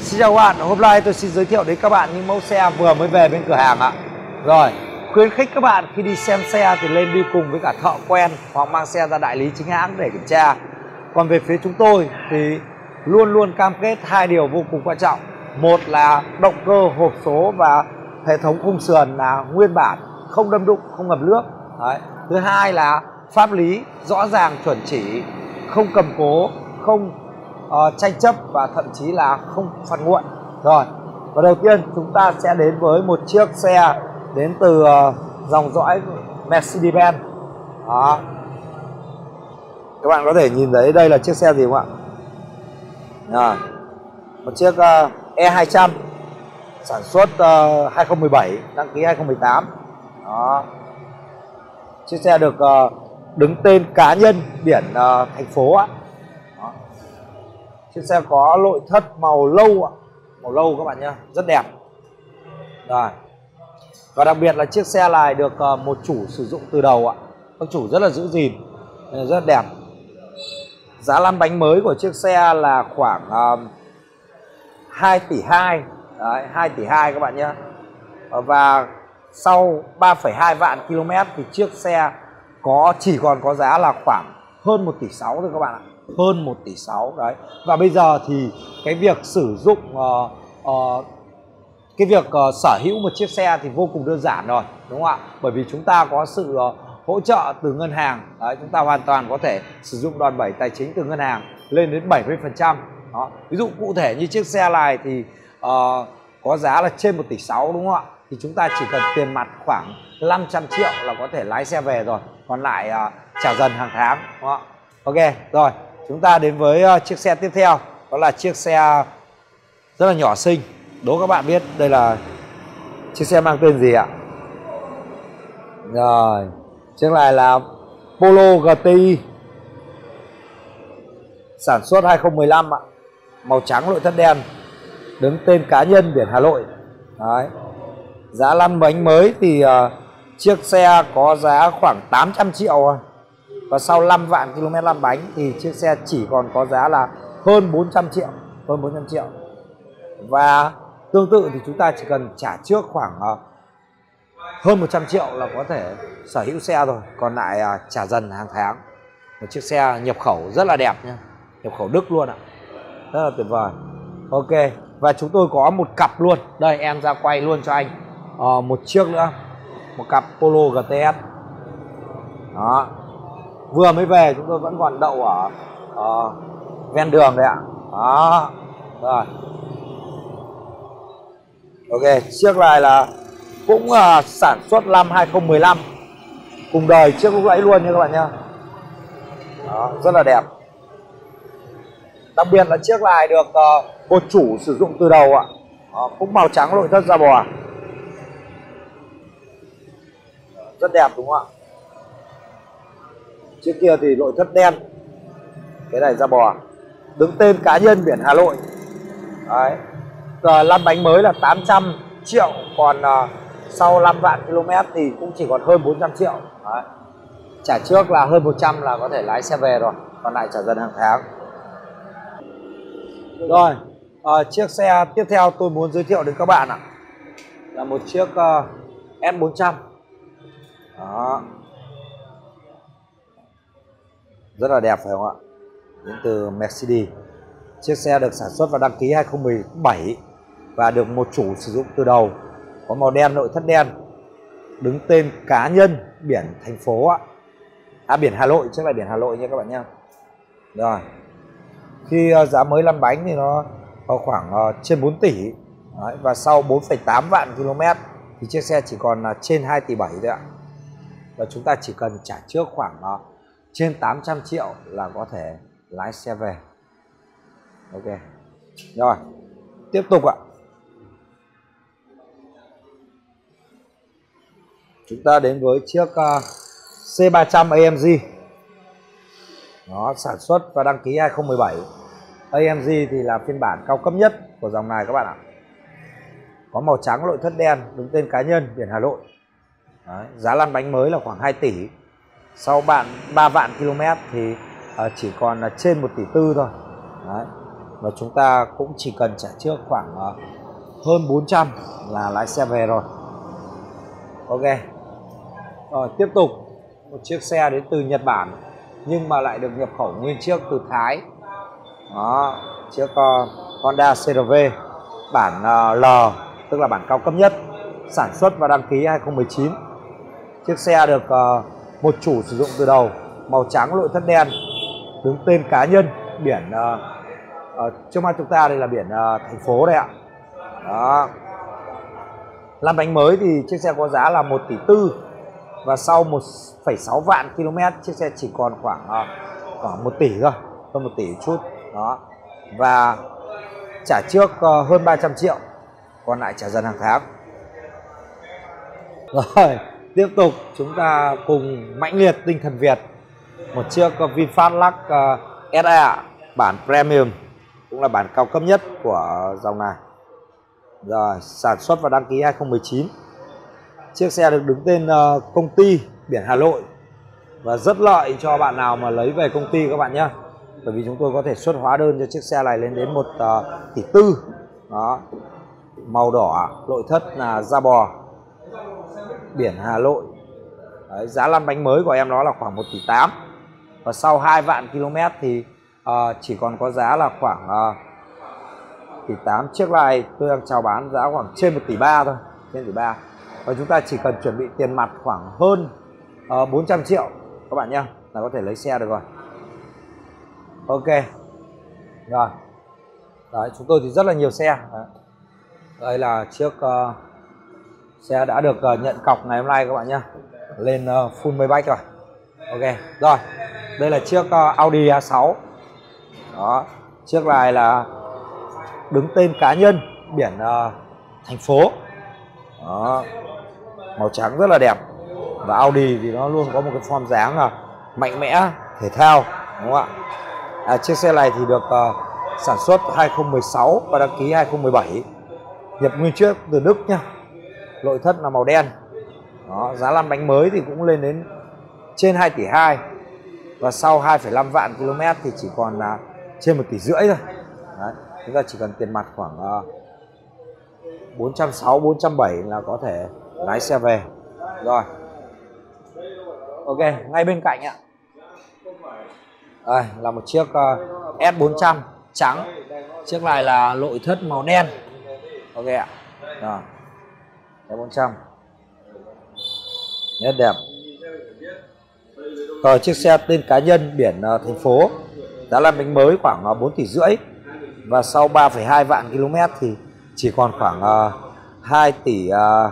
Xin chào các bạn, hôm nay tôi xin giới thiệu đến các bạn những mẫu xe vừa mới về bên cửa hàng ạ. Rồi, khuyến khích các bạn khi đi xem xe thì lên đi cùng với cả thợ quen hoặc mang xe ra đại lý chính hãng để kiểm tra. Còn về phía chúng tôi thì luôn luôn cam kết hai điều vô cùng quan trọng. Một là động cơ, hộp số và hệ thống khung sườn là nguyên bản, không đâm đụng, không ngập nước. Đấy. Thứ hai là pháp lý rõ ràng, chuẩn chỉ, không cầm cố, không tranh chấp và thậm chí là không phạt nguội. Rồi, và đầu tiên chúng ta sẽ đến với một chiếc xe đến từ dòng dõi Mercedes-Benz. Đó, các bạn có thể nhìn thấy đây là chiếc xe gì không ạ? Rồi, một chiếc E200 sản xuất 2017, đăng ký 2018. Đó, chiếc xe được đứng tên cá nhân, biển thành phố ạ. Chiếc xe có nội thất màu lâu ạ, màu lâu các bạn nhé, rất đẹp. Rồi, và đặc biệt là chiếc xe này được một chủ sử dụng từ đầu ạ. Các chủ rất là giữ gìn, rất đẹp. Giá lăn bánh mới của chiếc xe là khoảng 2 tỷ 2. Đấy, 2 tỷ 2 các bạn nhé. Và sau 3,2 vạn km thì chiếc xe chỉ còn có giá là khoảng hơn 1 tỷ 6 thôi các bạn ạ. Hơn 1 tỷ 6 đấy. Và bây giờ thì cái việc sử dụng sở hữu một chiếc xe thì vô cùng đơn giản rồi, đúng không ạ? Bởi vì chúng ta có sự hỗ trợ từ ngân hàng. Đấy, chúng ta hoàn toàn có thể sử dụng đòn bẩy tài chính từ ngân hàng lên đến 70%. Đó. Ví dụ cụ thể như chiếc xe này thì có giá là trên 1 tỷ 6, đúng không ạ? Thì chúng ta chỉ cần tiền mặt khoảng 500 triệu là có thể lái xe về rồi. Còn lại trả dần hàng tháng, đúng không ạ? Ok, rồi chúng ta đến với chiếc xe tiếp theo. Đó là chiếc xe rất là nhỏ xinh. Đố các bạn biết đây là chiếc xe mang tên gì ạ? Rồi, chiếc này là Polo GTI, sản xuất 2015 ạ. Màu trắng, nội thất đen, đứng tên cá nhân, biển Hà Nội. Đấy. Giá lăn bánh mới thì chiếc xe có giá khoảng 800 triệu thôi. Và sau 5 vạn km lăn bánh thì chiếc xe chỉ còn có giá là hơn 400 triệu. Hơn 400 triệu. Và tương tự thì chúng ta chỉ cần trả trước khoảng hơn 100 triệu là có thể sở hữu xe rồi. Còn lại trả dần hàng tháng. Một chiếc xe nhập khẩu rất là đẹp nha. Nhập khẩu Đức luôn ạ. Rất là tuyệt vời. Ok. Và chúng tôi có một cặp luôn. Đây em ra quay luôn cho anh một chiếc nữa. Một cặp Polo GTS. Đó. Vừa mới về chúng tôi vẫn còn đậu ở ven đường đấy ạ. Đó. Rồi. Ok, chiếc này là cũng sản xuất năm 2015, cùng đời chiếc lúc nãy luôn nha các bạn nhá. Đó, rất là đẹp. Đặc biệt là chiếc này được một chủ sử dụng từ đầu ạ. Đó, cũng màu trắng, nội thất da bò. Rất đẹp đúng không ạ? Chiếc kia thì nội thất đen, cái này da bò. Đứng tên cá nhân, biển Hà Nội. Đấy. Lăn bánh mới là 800 triệu. Còn sau 5 vạn km thì cũng chỉ còn hơn 400 triệu. Đấy. Trả trước là hơn 100 là có thể lái xe về rồi. Còn lại trả dần hàng tháng. Rồi, chiếc xe tiếp theo tôi muốn giới thiệu đến các bạn ạ, là một chiếc S400. Đó. Rất là đẹp phải không ạ? Đến từ Mercedes. Chiếc xe được sản xuất và đăng ký 2017 và được một chủ sử dụng từ đầu. Có màu đen, nội thất đen, đứng tên cá nhân, biển thành phố ạ. Biển Hà Nội, chiếc này biển Hà Nội nha các bạn nhé. Rồi. Khi giá mới lăn bánh thì nó có khoảng trên 4 tỷ. Đấy, và sau 4,8 vạn km thì chiếc xe chỉ còn trên 2 tỷ 7 thôi ạ. Và chúng ta chỉ cần trả trước khoảng trên 800 triệu là có thể lái xe về. Ok. Rồi, tiếp tục ạ. Chúng ta đến với chiếc C300 AMG. Nó sản xuất và đăng ký 2017. AMG thì là phiên bản cao cấp nhất của dòng này các bạn ạ. Có màu trắng, nội thất đen, đứng tên cá nhân, biển Hà Nội. Đấy, giá lăn bánh mới là khoảng 2 tỷ. Sau 3 vạn km thì chỉ còn là trên 1 tỷ 4 thôi. Đấy. và chúng ta cũng chỉ cần trả trước khoảng hơn 400 là lái xe về rồi. Ok. Rồi tiếp tục một chiếc xe đến từ Nhật Bản nhưng mà lại được nhập khẩu nguyên chiếc từ Thái. Đó, chiếc Honda CR-V bản L, tức là bản cao cấp nhất, sản xuất và đăng ký 2019. Chiếc xe được một chủ sử dụng từ đầu, màu trắng, nội thất đen, đứng tên cá nhân, biển trước mắt chúng ta đây là biển thành phố đây ạ. Đó. Lăn bánh mới thì chiếc xe có giá là 1,4 tỷ và sau 1,6 vạn km chiếc xe chỉ còn khoảng 1 tỷ thôi, hơn 1 tỷ chút. Đó. Và trả trước hơn 300 triệu, còn lại trả dần hàng tháng. Rồi, tiếp tục chúng ta cùng mãnh liệt tinh thần Việt. Một chiếc VinFast Lux SE bản Premium, cũng là bản cao cấp nhất của dòng này. Rồi, sản xuất và đăng ký 2019. Chiếc xe được đứng tên công ty biển Hà Nội và rất lợi cho bạn nào mà lấy về công ty các bạn nhé. Bởi vì chúng tôi có thể xuất hóa đơn cho chiếc xe này lên đến 1,4 tỷ. Đó. Màu đỏ, nội thất là da bò, biển Hà Nội. Đấy, giá lăn bánh mới của em nó là khoảng 1,8 tỷ. Và sau 2 vạn km thì chỉ còn có giá là khoảng 1,8 tỷ. Chiếc này tôi đang chào bán giá khoảng trên 1,3 tỷ thôi, trên 1,3 tỷ. Và chúng ta chỉ cần chuẩn bị tiền mặt khoảng hơn 400 triệu các bạn nhé, là có thể lấy xe được rồi. Ok. Rồi. Đấy, chúng tôi thì rất là nhiều xe. Đấy. Đây là chiếc xe đã được nhận cọc ngày hôm nay các bạn nhé, lên full Maybach rồi. Ok. Rồi, đây là chiếc Audi A6. Đó, chiếc này là đứng tên cá nhân, biển thành phố. Đó, màu trắng rất là đẹp. Và Audi thì nó luôn có một cái form dáng là mạnh mẽ, thể thao, đúng không ạ? Chiếc xe này thì được sản xuất 2016 và đăng ký 2017, nhập nguyên chiếc từ Đức nhá. Nội thất là màu đen. Đó, giá lăn bánh mới thì cũng lên đến trên 2,2 tỷ. Và sau 2,5 vạn km thì chỉ còn là trên 1,5 tỷ thôi. Đấy, chúng ta chỉ cần tiền mặt khoảng 460, 470 là có thể lái xe về. Rồi. Ok, ngay bên cạnh ạ. Đây là một chiếc S400 trắng. Chiếc này là nội thất màu đen. Ok ạ. Rồi. S400 rất đẹp. Rồi, chiếc xe tên cá nhân, biển thành phố, giá lăn bánh mới khoảng 4,5 tỷ. Và sau 3,2 vạn km thì chỉ còn khoảng 2 tỷ,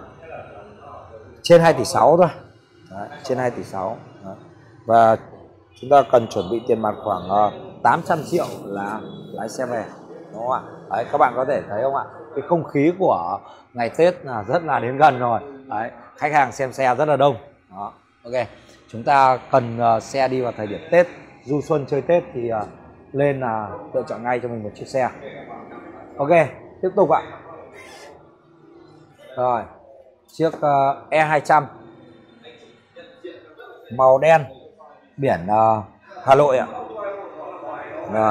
trên 2,6 tỷ thôi. Đấy, trên 2,6 tỷ. Đấy. Và chúng ta cần chuẩn bị tiền mặt khoảng 800 triệu là lái xe về, đúng không ạ? Đấy, các bạn có thể thấy không ạ? Cái không khí của ngày Tết là rất là đến gần rồi. Đấy, khách hàng xem xe rất là đông. Đó. Ok, chúng ta cần xe đi vào thời điểm Tết, du xuân chơi Tết thì lên là lựa chọn ngay cho mình một chiếc xe. Ok, tiếp tục ạ. Rồi, chiếc E200 màu đen, biển Hà Nội ạ. Rồi.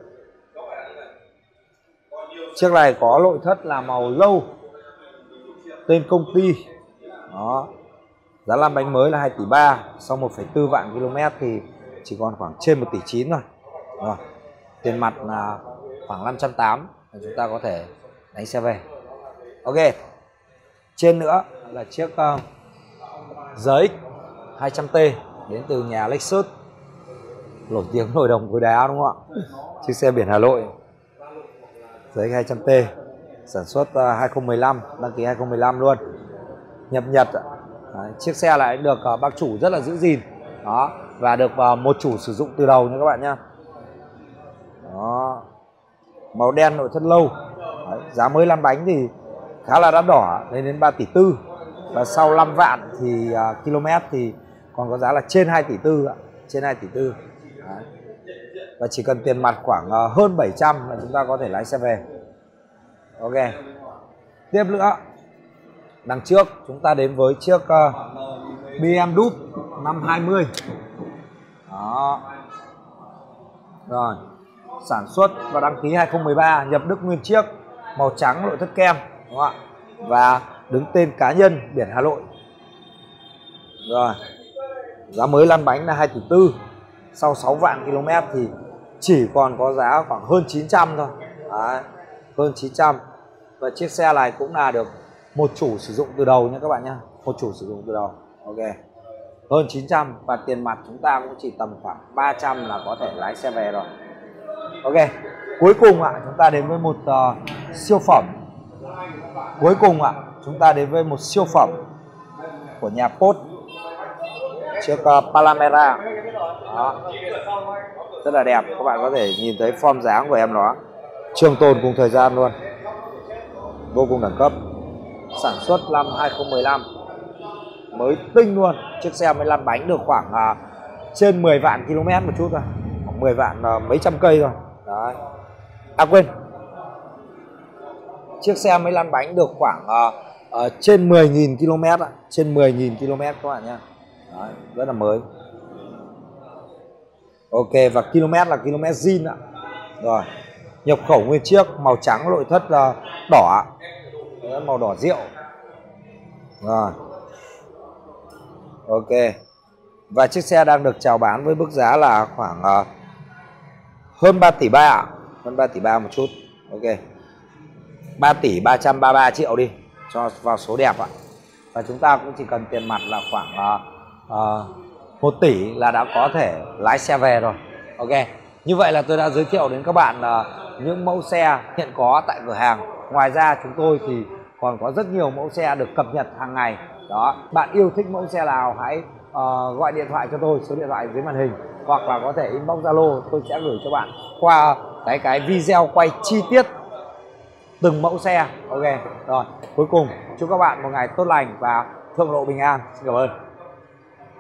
Chiếc này có nội thất là màu lâu, tên công ty. Đó. Giá lăn bánh mới là 2,3 tỷ. Sau 1,4 vạn km thì chỉ còn khoảng trên 1,9 tỷ thôi. Rồi. Tiền mặt là khoảng 580 chúng ta có thể đánh xe về. Ok. Trên nữa là chiếc GX 200T đến từ nhà Lexus, nổi tiếng nồi đồng khối đá, đúng không ạ? Chiếc xe biển Hà Nội, GX 200T, sản xuất 2015, đăng ký 2015 luôn, nhập Nhật. Đấy, chiếc xe lại được bác chủ rất là giữ gìn. Đó, và được một chủ sử dụng từ đầu nha các bạn nhé. Đó, màu đen, nội thất lâu. Đấy, giá mới lăn bánh thì khá là đắt đỏ, lên đến 3,4 tỷ. Và sau 5 vạn thì km thì còn có giá là trên 2,4 tỷ ạ, trên 2,4 tỷ. Đấy. Và chỉ cần tiền mặt khoảng hơn 700 là chúng ta có thể lái xe về. Ok. Tiếp nữa, đằng trước chúng ta đến với chiếc BMW 520. Đó. Rồi, sản xuất và đăng ký 2013, nhập Đức nguyên chiếc, màu trắng, nội thất kem, đúng không ạ? Và đứng tên cá nhân, biển Hà Nội. Rồi, giá mới lăn bánh là 2,4 tỷ. Sau 6 vạn km thì chỉ còn có giá khoảng hơn 900 thôi. Đấy, hơn 900. Và chiếc xe này cũng là được một chủ sử dụng từ đầu nha các bạn nhé. Một chủ sử dụng từ đầu. Ok. Hơn 900 và tiền mặt chúng ta cũng chỉ tầm khoảng 300 là có thể lái xe về rồi. Ok. Cuối cùng ạ, chúng ta đến với một siêu phẩm. Cuối cùng ạ, chúng ta đến với một siêu phẩm của nhà Porsche. Chiếc Panamera. Đó. Rất là đẹp, các bạn có thể nhìn thấy form dáng của em nó trường tồn cùng thời gian luôn, vô cùng đẳng cấp. Sản xuất năm 2015, mới tinh luôn. Chiếc xe mới lăn bánh được khoảng trên 10 vạn km một chút thôi, khoảng 10 vạn mấy trăm cây thôi. Đấy. À quên, chiếc xe mới lăn bánh được khoảng trên 10.000 km, trên 10.000 km các bạn nhé. Đấy, rất là mới. Ok, và km là km zin ạ. Rồi, nhập khẩu nguyên chiếc, màu trắng, nội thất đỏ, màu đỏ rượu. Rồi, ok. Và chiếc xe đang được chào bán với mức giá là khoảng hơn 3,3 tỷ ạ. Hơn 3,3 tỷ một chút. Ok, 3 tỷ 333 triệu đi cho vào số đẹp ạ. Và chúng ta cũng chỉ cần tiền mặt là khoảng 1 tỷ là đã có thể lái xe về rồi. Ok, như vậy là tôi đã giới thiệu đến các bạn những mẫu xe hiện có tại cửa hàng. Ngoài ra chúng tôi thì còn có rất nhiều mẫu xe được cập nhật hàng ngày. Đó, bạn yêu thích mẫu xe nào hãy gọi điện thoại cho tôi, số điện thoại dưới màn hình, hoặc là có thể inbox Zalo, tôi sẽ gửi cho bạn qua cái video quay chi tiết từng mẫu xe. Ok, rồi, cuối cùng chúc các bạn một ngày tốt lành và thượng lộ bình an. Xin cảm ơn.